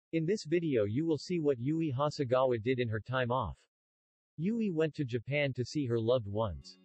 In this video you will see what Yui Hasegawa did in her time off. Yui went to Japan to see her loved ones.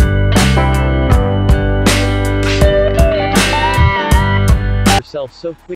So quick.